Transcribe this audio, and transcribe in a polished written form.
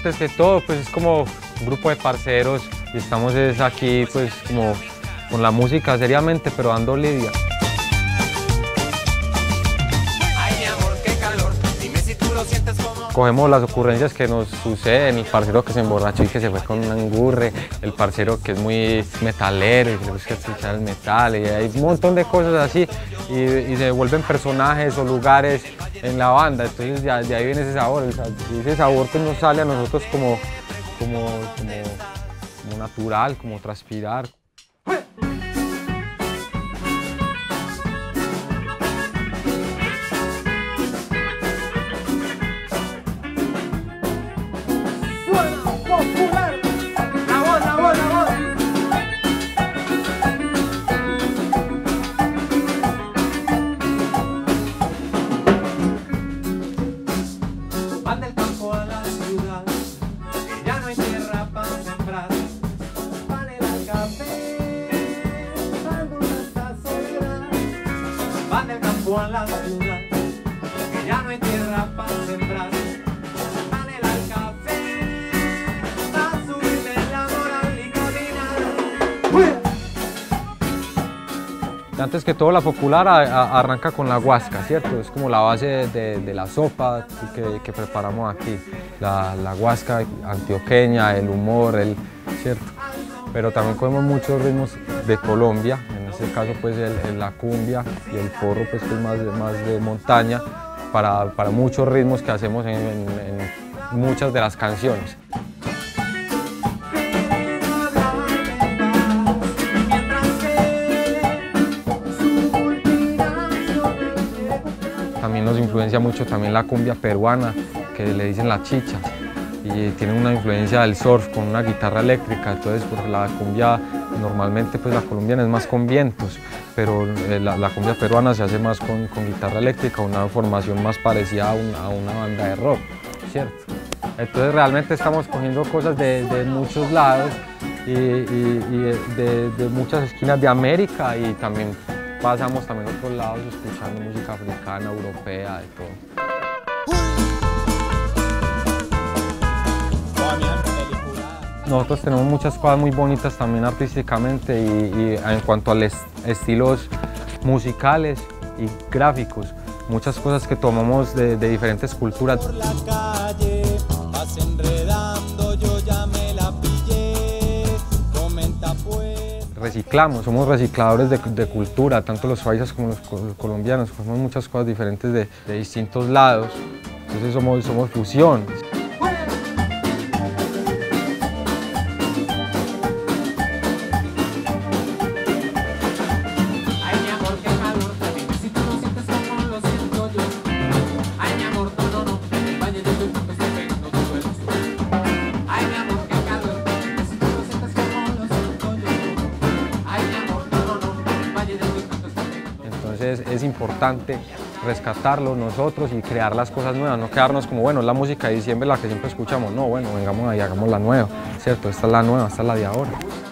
antes que todo, pues es como un grupo de parceros y estamos aquí pues como con la música seriamente, pero dando lidia. Cogemos las ocurrencias que nos suceden, el parcero que se emborrachó y que se fue con un angurre, el parcero que es muy metalero y que le gusta escuchar el metal, y hay un montón de cosas así y se vuelven personajes o lugares en la banda, entonces de ahí viene ese sabor, ese sabor que nos sale a nosotros como natural, como transpirar. Van del campo a la ciudad, que ya no hay tierra para sembrar. Van el café, dando esta soledad. Van del campo a la ciudad, que ya no hay tierra para sembrar. Van el café, a subirle la moral y caminar. Antes que todo, la popular arranca con la guasca, ¿cierto? Es como la base de la sopa que preparamos aquí. La guasca antioqueña, el humor, ¿cierto? Pero también comemos muchos ritmos de Colombia, en este caso pues la cumbia y el porro pues, que es más de montaña, para muchos ritmos que hacemos en muchas de las canciones. También nos influencia mucho también la cumbia peruana, que le dicen la chicha, y tiene una influencia del surf con una guitarra eléctrica, entonces por la cumbia normalmente pues la colombiana es más con vientos, pero la cumbia peruana se hace más con guitarra eléctrica, una formación más parecida a una banda de rock, ¿cierto? Entonces realmente estamos cogiendo cosas de muchos lados y de muchas esquinas de América, y también pasamos también a otros lados escuchando música africana, europea, de todo. Nosotros tenemos muchas cosas muy bonitas también artísticamente y en cuanto a estilos musicales y gráficos, muchas cosas que tomamos de diferentes culturas. Por la calle, vas enredando, yo ya me la pillé, comenta pues. Reciclamos, somos recicladores de cultura, tanto los paisas como los colombianos, cogemos muchas cosas diferentes de distintos lados, entonces somos fusión. Entonces es importante rescatarlo nosotros y crear las cosas nuevas, no quedarnos como, bueno, es la música de diciembre la que siempre escuchamos, no, bueno, vengamos ahí, hagamos la nueva, ¿cierto? Esta es la nueva, esta es la de ahora.